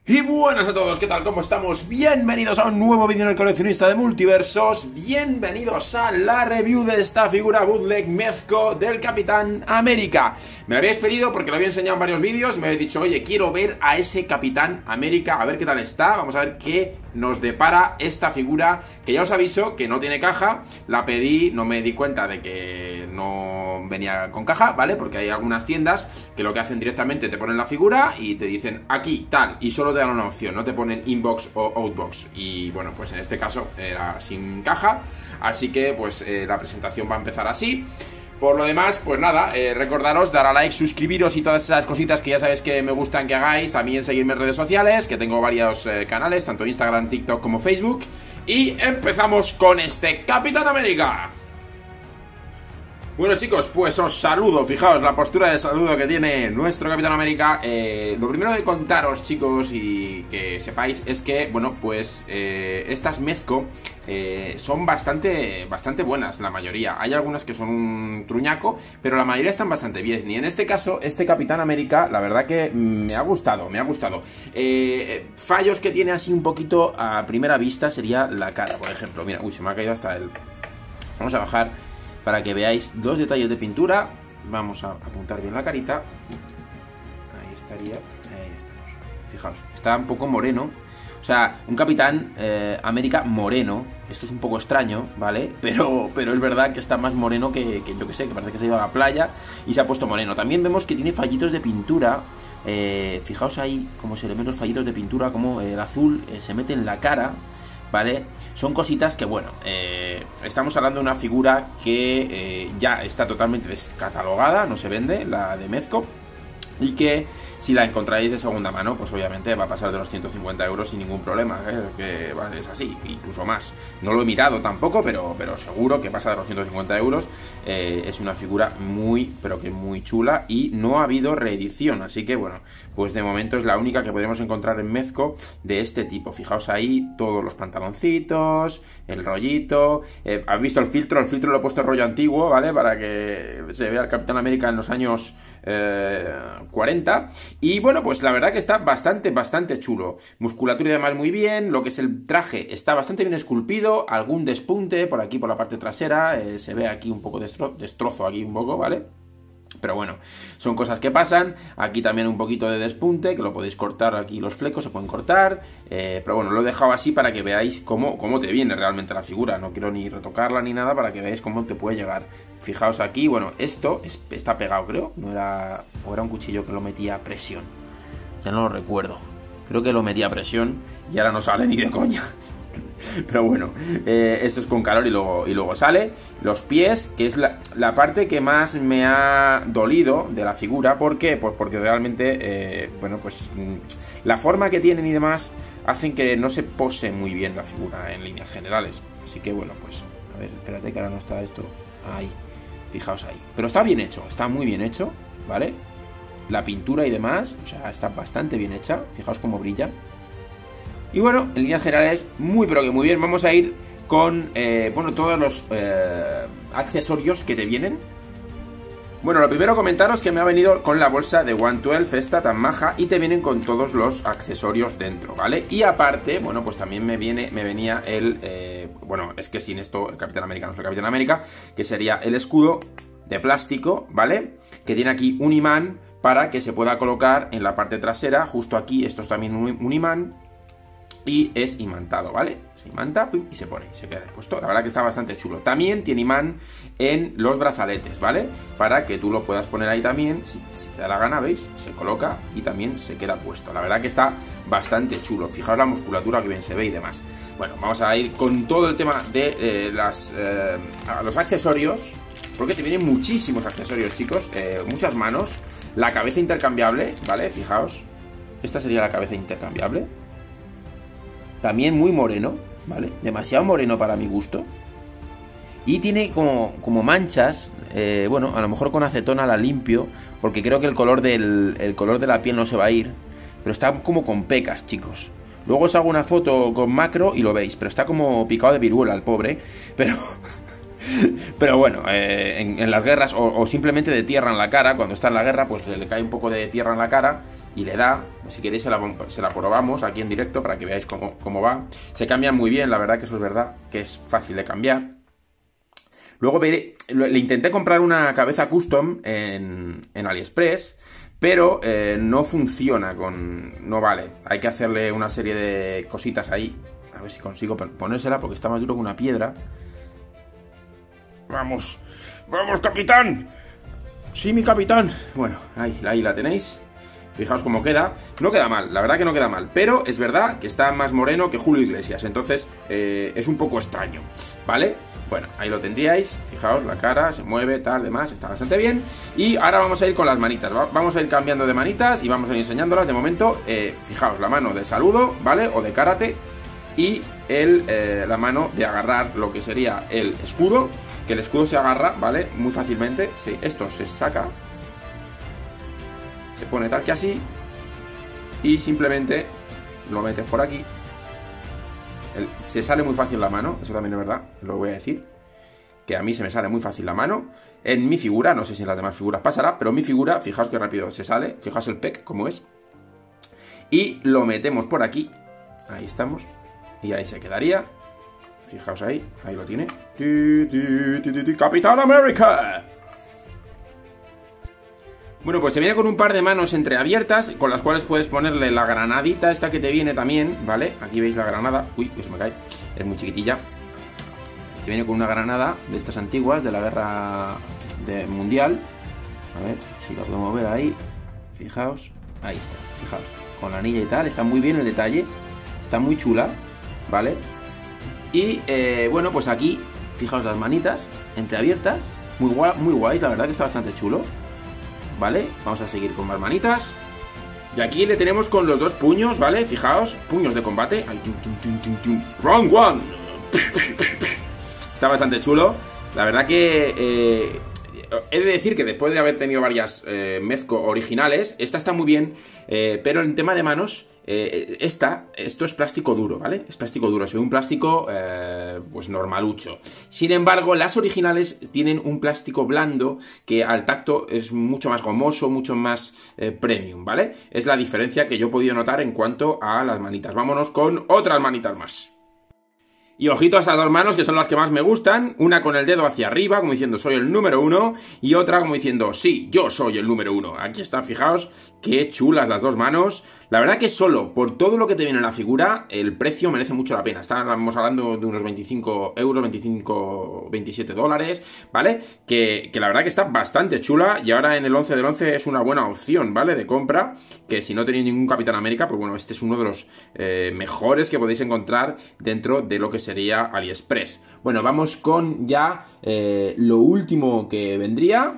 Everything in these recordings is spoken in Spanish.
Y buenas a todos, ¿qué tal? ¿Cómo estamos? Bienvenidos a un nuevo vídeo en el coleccionista de multiversos. Bienvenidos a la review de esta figura bootleg Mezco del Capitán América. Me lo habéis pedido porque lo había enseñado en varios vídeos. Me habéis dicho, oye, quiero ver a ese Capitán América, a ver qué tal está. Vamos a ver qué nos depara esta figura, que ya os aviso que no tiene caja. La pedí, no me di cuenta de que no venía con caja, ¿vale? Porque hay algunas tiendas que lo que hacen directamente te ponen la figura y te dicen aquí, tal, y solo te dan una opción, no te ponen inbox o outbox. Y bueno, pues en este caso era sin caja, así que pues la presentación va a empezar así. Por lo demás, pues nada, recordaros dar a like, suscribiros y todas esas cositas que ya sabéis que me gustan que hagáis. También seguirme en redes sociales, que tengo varios canales, tanto Instagram, TikTok como Facebook. Y empezamos con este Capitán América. Bueno chicos, pues os saludo, fijaos la postura de saludo que tiene nuestro Capitán América. Lo primero de contaros, chicos, y que sepáis es que, bueno, pues estas Mezco son bastante buenas, la mayoría. Hay algunas que son un truñaco, pero la mayoría están bastante bien. Y en este caso, este Capitán América, la verdad que me ha gustado, fallos que tiene así un poquito a primera vista sería la cara, por ejemplo. Mira, uy, se me ha caído hasta el... Vamos a bajar para que veáis los detalles de pintura. Vamos a apuntar bien la carita. Ahí estaría. Ahí estamos. Fijaos, está un poco moreno. O sea, un Capitán América moreno. Esto es un poco extraño, ¿vale? Pero es verdad que está más moreno que yo que sé, que parece que se ha ido a la playa y se ha puesto moreno. También vemos que tiene fallitos de pintura. Fijaos ahí cómo se le ven los fallitos de pintura, como el azul se mete en la cara, ¿vale? Son cositas que, bueno, estamos hablando de una figura que ya está totalmente descatalogada, no se vende, la de Mezco, y que si la encontráis de segunda mano, pues obviamente va a pasar de los 150 euros sin ningún problema, que es así, incluso más. No lo he mirado tampoco, pero seguro que pasa de los 150 euros. Es una figura muy, pero que muy chula y no ha habido reedición, así que bueno, pues de momento es la única que podremos encontrar en Mezco de este tipo. Fijaos ahí todos los pantaloncitos, el rollito. ¿Habéis visto el filtro? El filtro lo he puesto rollo antiguo, ¿vale? Para que se vea el Capitán América en los años 40. Y bueno, pues la verdad que está bastante chulo. Musculatura y demás muy bien. Lo que es el traje está bastante bien esculpido. Algún despunte por aquí, por la parte trasera. Se ve aquí un poco destrozo aquí un poco, ¿vale? Pero bueno, son cosas que pasan. Aquí también un poquito de despunte, que lo podéis cortar, aquí los flecos se pueden cortar. Pero bueno, lo he dejado así para que veáis cómo te viene realmente la figura. No quiero ni retocarla ni nada, para que veáis cómo te puede llegar. Fijaos aquí, bueno, esto está pegado, creo. No era, o era un cuchillo que lo metía a presión. Ya no lo recuerdo. Creo que lo metía a presión y ahora no sale ni de coña. Pero bueno, esto es con calor y luego sale. Los pies, que es la parte que más me ha dolido de la figura. ¿Por qué? Pues porque realmente, bueno, pues la forma que tienen y demás hacen que no se pose muy bien la figura en líneas generales. Así que bueno, pues a ver, espérate que ahora no está esto. Ahí, fijaos ahí. Pero está bien hecho, está muy bien hecho, ¿vale? La pintura y demás, o sea, está bastante bien hecha. Fijaos cómo brilla. Y bueno, en líneas generales, muy pero que muy bien. Vamos a ir con, bueno, todos los accesorios que te vienen. Bueno, lo primero comentaros que me ha venido con la bolsa de 112, esta tan maja, y te vienen con todos los accesorios dentro, ¿vale? Y aparte, bueno, pues también me venía el, bueno, es que sin esto el Capitán América no es el Capitán América, que sería el escudo de plástico, ¿vale? Que tiene aquí un imán para que se pueda colocar en la parte trasera, justo aquí. Esto es también un imán. Y es imantado, ¿vale? Se imanta y se pone, se queda puesto. La verdad que está bastante chulo. También tiene imán en los brazaletes, ¿vale? Para que tú lo puedas poner ahí también, si te da la gana, ¿veis? Se coloca y también se queda puesto. La verdad que está bastante chulo. Fijaos la musculatura que bien se ve y demás. Bueno, vamos a ir con todo el tema de los accesorios, porque te vienen muchísimos accesorios, chicos. Muchas manos. La cabeza intercambiable, ¿vale? Fijaos. Esta sería la cabeza intercambiable. También muy moreno, ¿vale? Demasiado moreno para mi gusto. Y tiene como manchas. Bueno, a lo mejor con acetona la limpio, porque creo que el color de la piel no se va a ir. Pero está como con pecas, chicos. Luego os hago una foto con macro y lo veis. Pero está como picado de viruela el pobre. Pero bueno, en las guerras, o simplemente de tierra en la cara, cuando está en la guerra, pues le cae un poco de tierra en la cara y le da. Si queréis se la probamos aquí en directo para que veáis cómo va. Se cambian muy bien, la verdad que eso es verdad, que es fácil de cambiar. Luego le intenté comprar una cabeza custom en AliExpress, pero no funciona no vale. Hay que hacerle una serie de cositas ahí. A ver si consigo ponérsela porque está más duro que una piedra. ¡Vamos! ¡Vamos, capitán! ¡Sí, mi capitán! Bueno, ahí la tenéis. Fijaos cómo queda. No queda mal, la verdad que no queda mal. Pero es verdad que está más moreno que Julio Iglesias. Entonces es un poco extraño, ¿vale? Bueno, ahí lo tendríais. Fijaos, la cara se mueve, tal, demás. Está bastante bien. Y ahora vamos a ir con las manitas. Vamos a ir cambiando de manitas y vamos a ir enseñándolas. De momento, fijaos, la mano de saludo, ¿vale? O de karate. Y la mano de agarrar lo que sería el escudo. Que el escudo se agarra, ¿vale? Muy fácilmente. Sí, esto se saca. Se pone tal que así. Y simplemente lo metes por aquí. Se sale muy fácil la mano. Eso también es verdad, lo voy a decir. Que a mí se me sale muy fácil la mano. En mi figura, no sé si en las demás figuras pasará, pero en mi figura, fijaos qué rápido se sale. Fijaos el pec, cómo es. Y lo metemos por aquí. Ahí estamos. Y ahí se quedaría. Fijaos ahí lo tiene. ¡Capitán América! Bueno, pues te viene con un par de manos entreabiertas, con las cuales puedes ponerle la granadita esta que te viene también, ¿vale? Aquí veis la granada. Uy, que se me cae. Es muy chiquitilla. Te viene con una granada de estas antiguas, de la guerra mundial. A ver si la podemos ver ahí. Fijaos. Ahí está, fijaos. Con la anilla y tal. Está muy bien el detalle. Está muy chula, ¿vale? Y bueno, pues aquí, fijaos las manitas entreabiertas. Muy guay, la verdad que está bastante chulo. ¿Vale? Vamos a seguir con más manitas. Y aquí le tenemos con los dos puños, ¿vale? Fijaos, puños de combate. Round one. Está bastante chulo. La verdad que he de decir que después de haber tenido varias Mezco originales, esta está muy bien, pero en tema de manos, esto es plástico duro, ¿vale? Es plástico duro, es un plástico pues normalucho. Sin embargo, las originales tienen un plástico blando que al tacto es mucho más gomoso, mucho más premium, ¿vale? Es la diferencia que yo he podido notar en cuanto a las manitas. Vámonos con otras manitas más. Y ojito a estas dos manos, que son las que más me gustan. Una con el dedo hacia arriba, como diciendo soy el número 1. Y otra como diciendo sí, yo soy el número 1. Aquí está, fijaos, qué chulas las dos manos. La verdad que solo por todo lo que te viene en la figura, el precio merece mucho la pena. Estamos hablando de unos 25 euros, 27 dólares, ¿vale? Que la verdad que está bastante chula. Y ahora en el 11 del 11 es una buena opción, ¿vale? De compra. Que si no tenéis ningún Capitán América, pues bueno, este es uno de los mejores que podéis encontrar dentro de lo que sería AliExpress. Bueno, vamos con ya lo último que vendría.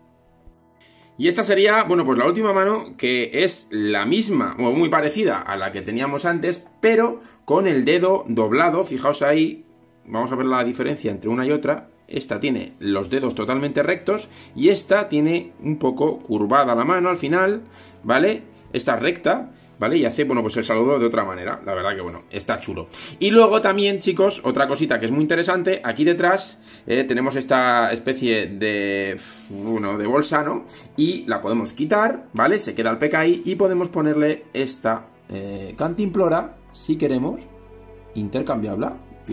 Y esta sería, bueno, pues la última mano, que es la misma, o muy parecida a la que teníamos antes, pero con el dedo doblado. Fijaos ahí, vamos a ver la diferencia entre una y otra. Esta tiene los dedos totalmente rectos y esta tiene un poco curvada la mano al final, ¿vale? Esta recta, ¿vale? Y hace, bueno, pues el saludo de otra manera. La verdad que, bueno, está chulo. Y luego también, chicos, otra cosita que es muy interesante. Aquí detrás tenemos esta especie de, bueno, de bolsa, ¿no? Y la podemos quitar, ¿vale? Se queda el PKI y podemos ponerle esta cantimplora, si queremos, intercambiable,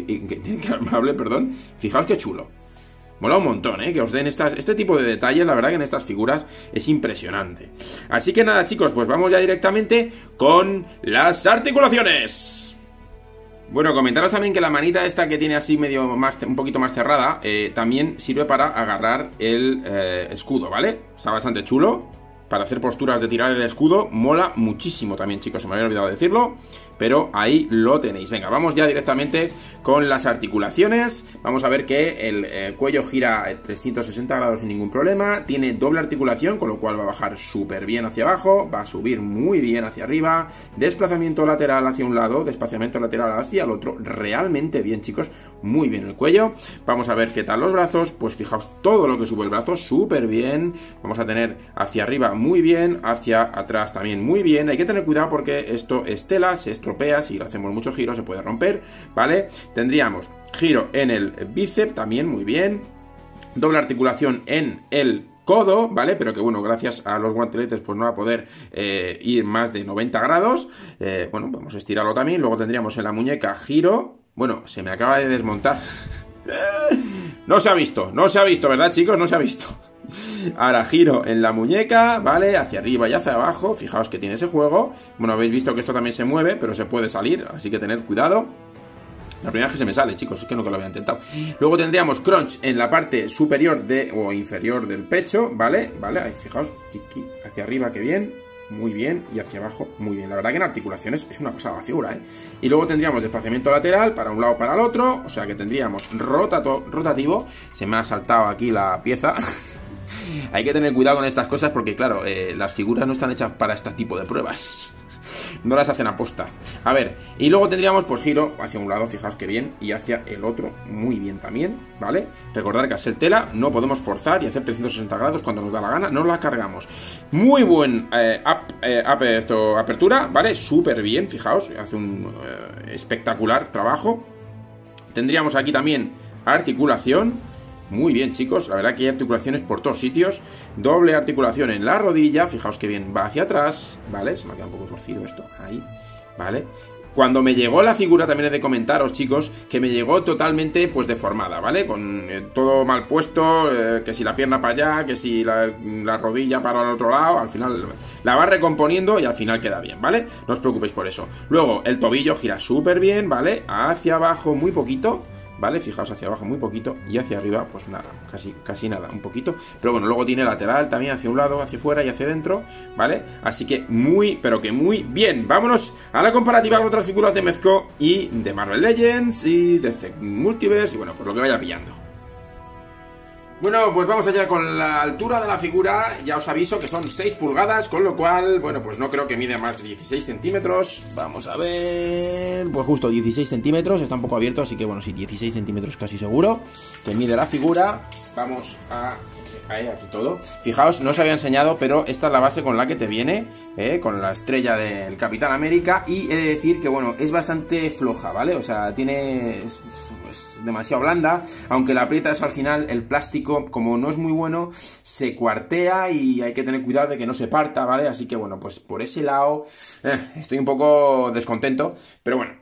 perdón. Fijaos qué chulo. Mola un montón, que os den este tipo de detalles. La verdad que en estas figuras es impresionante. Así que nada, chicos, pues vamos ya directamente con las articulaciones. Bueno, comentaros también que la manita esta que tiene así medio un poquito más cerrada, también sirve para agarrar el escudo, ¿vale? Está bastante chulo. Para hacer posturas de tirar el escudo, mola muchísimo también, chicos, se me había olvidado decirlo. Pero ahí lo tenéis. Venga, vamos ya directamente con las articulaciones. Vamos a ver que el cuello gira 360 grados sin ningún problema. Tiene doble articulación, con lo cual va a bajar súper bien hacia abajo. Va a subir muy bien hacia arriba. Desplazamiento lateral hacia un lado, desplazamiento lateral hacia el otro. Realmente bien, chicos. Muy bien el cuello. Vamos a ver qué tal los brazos. Pues fijaos todo lo que sube el brazo, súper bien. Vamos a tener hacia arriba muy bien, hacia atrás también muy bien. Hay que tener cuidado porque esto es tela, se estropea, si hacemos mucho giro se puede romper, ¿vale? Tendríamos giro en el bíceps también muy bien. doble articulación en el codo, ¿vale? Pero que bueno, gracias a los guanteletes pues no va a poder ir más de 90 grados. Bueno, podemos estirarlo también. Luego tendríamos en la muñeca giro. Bueno, se me acaba de desmontar. No se ha visto, ¿verdad, chicos? No se ha visto. Ahora giro en la muñeca, ¿vale? Hacia arriba y hacia abajo. Fijaos que tiene ese juego. Bueno, habéis visto que esto también se mueve, pero se puede salir, así que tened cuidado. La primera vez que se me sale, chicos, es que nunca lo había intentado. Luego tendríamos crunch en la parte superior o inferior del pecho, ¿vale? Vale, ahí fijaos, hacia arriba, que bien, muy bien, y hacia abajo, muy bien. La verdad que en articulaciones es una pasada la figura, ¿eh? Y luego tendríamos desplazamiento lateral para un lado o para el otro, o sea que tendríamos rotativo. Se me ha saltado aquí la pieza. Hay que tener cuidado con estas cosas porque, claro, las figuras no están hechas para este tipo de pruebas. No las hacen aposta. A ver, y luego tendríamos pues giro hacia un lado, fijaos que bien, y hacia el otro muy bien también, ¿vale? Recordar que al ser tela no podemos forzar y hacer 360 grados cuando nos da la gana, no la cargamos. Muy buen apertura, ¿vale? Súper bien, fijaos, hace un espectacular trabajo. Tendríamos aquí también articulación. Muy bien, chicos, la verdad que hay articulaciones por todos sitios. Doble articulación en la rodilla, fijaos que bien va hacia atrás, ¿vale? Se me ha quedado un poco torcido esto, ahí, ¿vale? Cuando me llegó la figura, también he de comentaros, chicos, que me llegó totalmente, pues, deformada, ¿vale? Con todo mal puesto, que si la pierna para allá, que si la rodilla para el otro lado, al final la va recomponiendo y al final queda bien, ¿vale? No os preocupéis por eso. Luego, el tobillo gira súper bien, ¿vale? Hacia abajo muy poquito, ¿vale? Fijaos, hacia abajo muy poquito y hacia arriba pues nada, casi nada, un poquito. Pero bueno, luego tiene lateral también hacia un lado, hacia afuera y hacia adentro, ¿vale? Así que muy, pero que muy bien. Vámonos a la comparativa con otras figuras de Mezco y de Marvel Legends y de DC Multiverse y bueno, pues lo que vaya pillando. Bueno, pues vamos allá con la altura de la figura. Ya os aviso que son 6 pulgadas, con lo cual, bueno, pues no creo que mide más de 16 centímetros. Vamos a ver... Pues justo 16 centímetros, está un poco abierto, así que bueno, sí, 16 centímetros casi seguro que mide la figura. Vamos a... Ahí, aquí todo. Fijaos, no os había enseñado, pero esta es la base con la que te viene, con la estrella del Capitán América. Y he de decir que, bueno, es bastante floja, ¿vale? O sea, tiene... es demasiado blanda, aunque la aprietas al final, el plástico, como no es muy bueno, se cuartea y hay que tener cuidado de que no se parta, ¿vale? Así que, bueno, pues por ese lado estoy un poco descontento, pero bueno,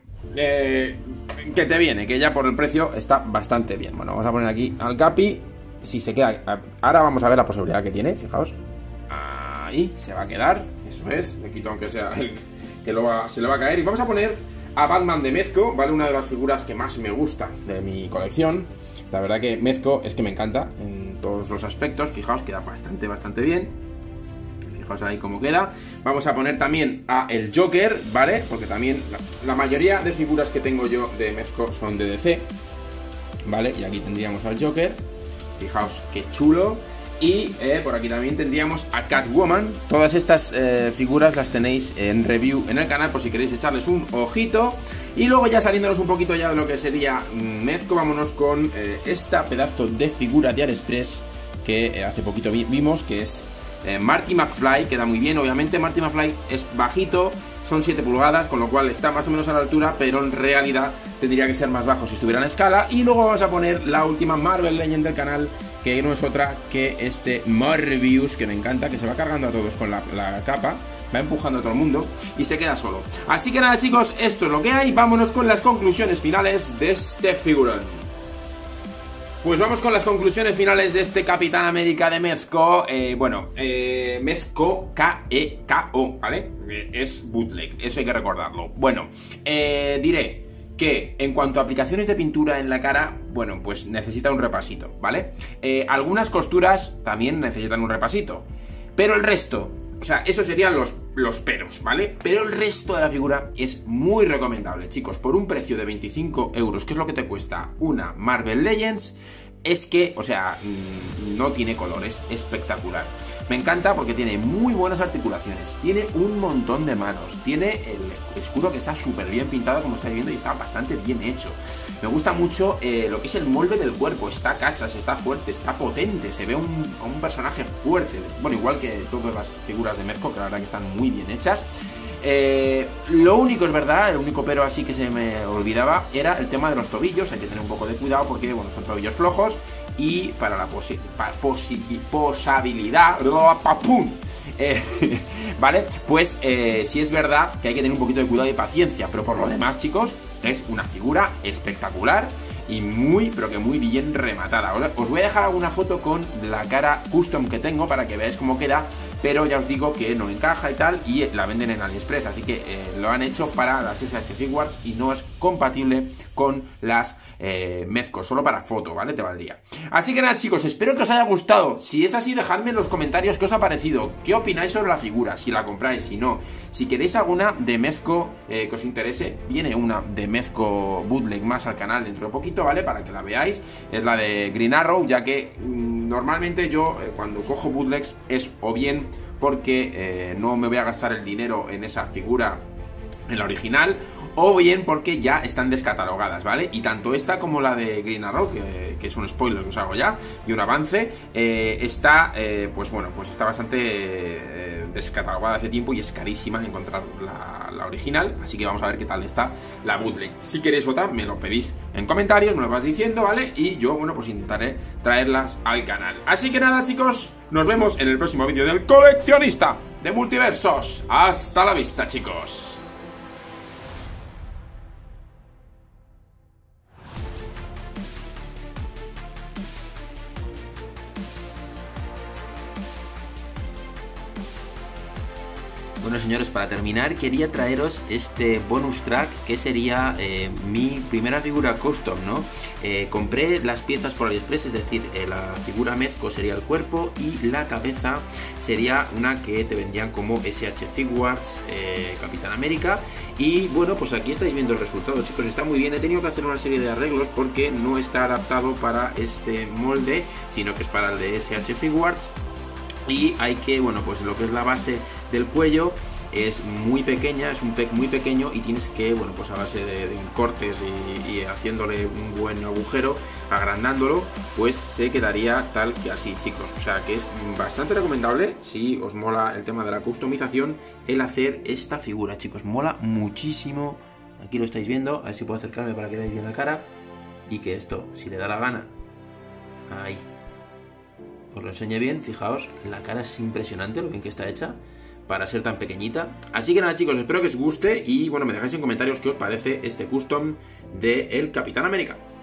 que te viene, que ya por el precio está bastante bien. Bueno, vamos a poner aquí al Capi. Si se queda... Ahora vamos a ver la posibilidad que tiene, fijaos. Ahí, se va a quedar. Eso es, le quito aunque sea el que se le va a caer. Y vamos a poner a Batman de Mezco, ¿vale? Una de las figuras que más me gusta de mi colección. La verdad que Mezco es que me encanta en todos los aspectos. Fijaos, queda bastante bien. Fijaos ahí cómo queda. Vamos a poner también a el Joker, ¿vale? Porque también la mayoría de figuras que tengo yo de Mezco son de DC, ¿vale? Y aquí tendríamos al Joker. Fijaos qué chulo. Y por aquí también tendríamos a Catwoman. Todas estas figuras las tenéis en review en el canal por si queréis echarles un ojito. Y luego ya saliéndonos un poquito ya de lo que sería Mezco, vámonos con esta pedazo de figura de AliExpress que hace poquito vimos, que es Marty McFly. Queda muy bien, obviamente. Marty McFly es bajito, son 7 pulgadas, con lo cual está más o menos a la altura, pero en realidad tendría que ser más bajo si estuviera en escala. Y luego vamos a poner la última Marvel Legend del canal, que no es otra que este Morbius, que me encanta, que se va cargando a todos con la capa, va empujando a todo el mundo y se queda solo. Así que nada, chicos, esto es lo que hay. Vámonos con las conclusiones finales de este figurón. Pues vamos con las conclusiones finales de este Capitán América de Mezco. Mezco K-E-K-O, ¿vale? Es bootleg, eso hay que recordarlo. Bueno, diré que en cuanto a aplicaciones de pintura en la cara, bueno, pues necesita un repasito, ¿vale? Algunas costuras también necesitan un repasito, pero el resto, o sea, esos serían los peros, ¿vale? Pero el resto de la figura es muy recomendable, chicos. Por un precio de 25 euros, que es lo que te cuesta una Marvel Legends, es que, o sea, no tiene color, es espectacular. Me encanta porque tiene muy buenas articulaciones, tiene un montón de manos, tiene el escudo que está súper bien pintado, como estáis viendo, y está bastante bien hecho. Me gusta mucho lo que es el molde del cuerpo, está cachas, está fuerte, está potente, se ve un personaje fuerte. Bueno, igual que todas las figuras de Mezco, que la verdad que están muy bien hechas. Lo único es verdad, el único pero así que se me olvidaba era el tema de los tobillos. Hay que tener un poco de cuidado porque, bueno, son tobillos flojos y para la posabilidad, ¿vale? Pues sí es verdad que hay que tener un poquito de cuidado y paciencia, pero por lo demás, chicos, es una figura espectacular y muy, pero que muy bien rematada. Os voy a dejar alguna foto con la cara custom que tengo para que veáis cómo queda, pero ya os digo que no encaja y tal, y la venden en AliExpress, así que lo han hecho para las SH Figuarts y no es compatible con las Mezco, solo para foto, ¿vale? Te valdría. Así que nada, chicos, espero que os haya gustado. Si es así, dejadme en los comentarios qué os ha parecido, qué opináis sobre la figura, si la compráis, si no. Si queréis alguna de Mezco que os interese, viene una de Mezco bootleg más al canal dentro de poquito, ¿vale? Para que la veáis. Es la de Green Arrow, ya que normalmente yo cuando cojo bootlegs es o bien porque no me voy a gastar el dinero en esa figura, en la original, o bien porque ya están descatalogadas, ¿vale? Y tanto esta como la de Green Arrow, que es un spoiler que os hago ya, y un avance, está, pues bueno, pues está bastante descatalogada hace tiempo y es carísima encontrar la original, así que vamos a ver qué tal está la bootleg. Si queréis otra, me lo pedís en comentarios, me lo vais diciendo, ¿vale? Y yo, bueno, pues intentaré traerlas al canal. Así que nada, chicos, nos vemos en el próximo vídeo del coleccionista de multiversos. Hasta la vista, chicos. Bueno, señores, para terminar quería traeros este bonus track que sería mi primera figura custom, ¿no? Compré las piezas por AliExpress, es decir, la figura Mezco sería el cuerpo y la cabeza sería una que te vendían como SH Figuarts Capitán América. Y bueno, pues aquí estáis viendo el resultado, chicos, está muy bien. He tenido que hacer una serie de arreglos porque no está adaptado para este molde, sino que es para el de SH Figuarts. Y hay que, bueno, pues lo que es la base del cuello es muy pequeña, es un pec muy pequeño y tienes que, bueno, pues a base de cortes y haciéndole un buen agujero, agrandándolo, pues se quedaría tal que así, chicos. O sea que es bastante recomendable, si os mola el tema de la customización, el hacer esta figura, chicos. Mola muchísimo. Aquí lo estáis viendo, a ver si puedo acercarme para que veáis bien la cara y que esto, si le da la gana, ahí os lo enseñé bien. Fijaos, la cara es impresionante lo bien que está hecha para ser tan pequeñita. Así que nada, chicos, espero que os guste y bueno, me dejáis en comentarios qué os parece este custom de el Capitán América.